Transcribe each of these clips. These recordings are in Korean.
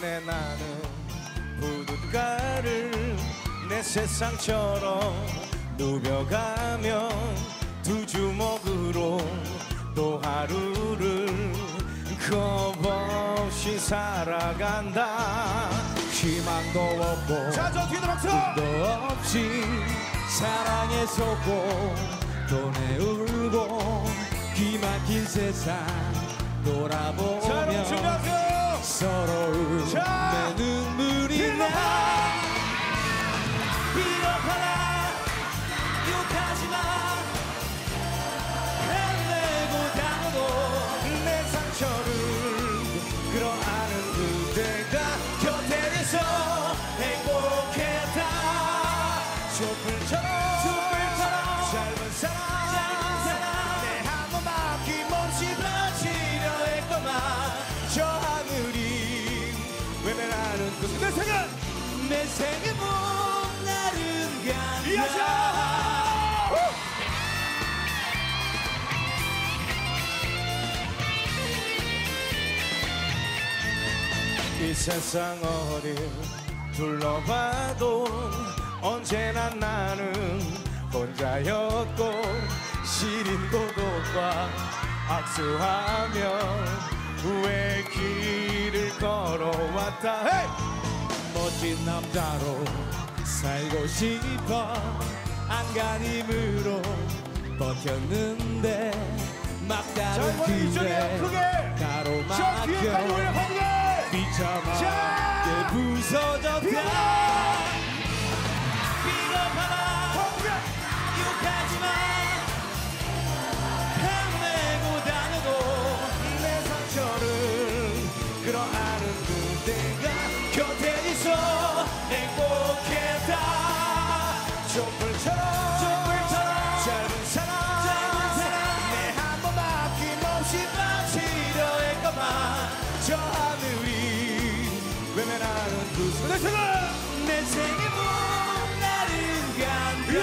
때문에 나는 부둣가를 내 세상처럼 누벼가면 두 주먹으로 또 하루를 겁없이 살아간다. 희망도 없고 자, 저 뒤에도 박수! 꿈도 없이 사랑에 속고 돈에 울고 기막힌 세상 돌아보면 서러운 내 눈물이 나. 비겁하라 욕하지마 헤매고 다녀도 내 상처를 끌어안은 그대가 곁에 있어 행복했다. 촛불처럼 짧은 사랑 내 한 번만 김없이 바치려 했건만 저 하늘이 외면하는 그 내 생은 내 생은 목나른 감정. 이 세상 어딜 둘러봐도 언제나 나는 혼자였고 시린 고독과 악수하며 후회 길을 걸어왔다. hey! 멋진 남자로 살고 싶어 안간힘으로 버텼는데 막다른 길에 가로막혀 비참하게 부서졌다. 비겁하라 욕하지마 헤매고 다녀도 내 상처를 끌어안은 그대가 곁에 있어 행복했다. 촛불처럼 짧은 사랑 내 한 번만 김없이 바치려 했건만 저 하늘이 외면하는 그 내 생의 목나른 감정.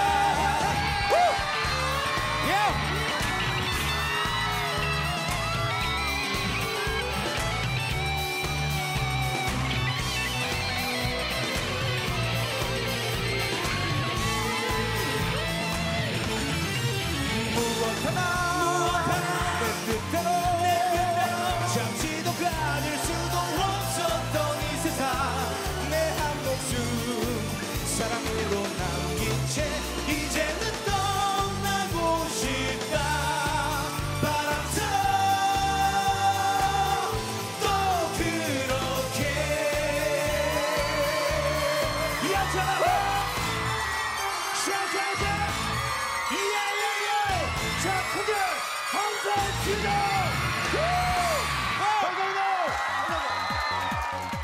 무엇하나 내 뜻대로 잠시도 가질 수도 없었던 이 세상 내 한 목숨 사랑으로 남긴 채 이제는 떠나고 싶다. 바람처럼 또 그렇게 야차라 샤샤샤 자, 크게 함성 지르자!